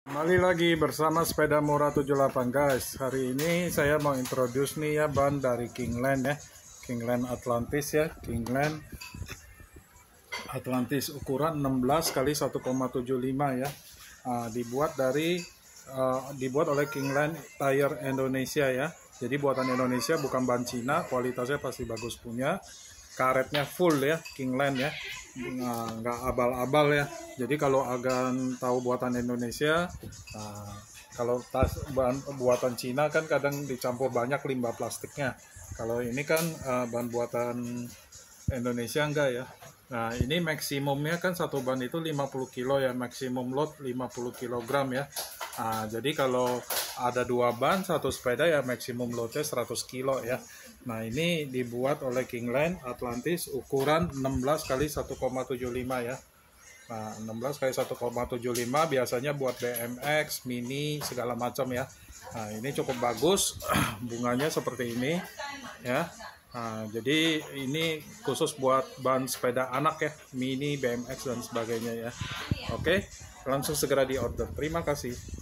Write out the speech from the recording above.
Kembali lagi bersama sepeda murah 78 guys. Hari ini saya mau introduce nih ya ban dari Kingland ya. Kingland Atlantis ya. Kingland Atlantis ukuran 16 kali 1,75 ya. Dibuat oleh Kingland Tire Indonesia ya. Jadi buatan Indonesia, bukan ban Cina. Kualitasnya pasti bagus punya. Karetnya full ya, Kingland ya, nggak abal-abal ya. Jadi kalau agan tahu buatan Indonesia, kalau tas bahan buatan Cina kan kadang dicampur banyak limbah plastiknya. Kalau ini kan bahan buatan Indonesia enggak ya. Nah ini maksimumnya kan satu ban itu 50 kilo ya, maksimum load 50 kg ya. Jadi kalau ada dua ban satu sepeda ya maksimum loadnya 100 kilo ya. Nah ini dibuat oleh Kingland Atlantis ukuran 16 kali 1,75 ya. Nah 16 kali 1,75 biasanya buat BMX, mini segala macam ya. Nah ini cukup bagus, bunganya seperti ini ya. Nah, jadi ini khusus buat ban sepeda anak ya, mini, BMX dan sebagainya ya. Oke, langsung segera di order. Terima kasih.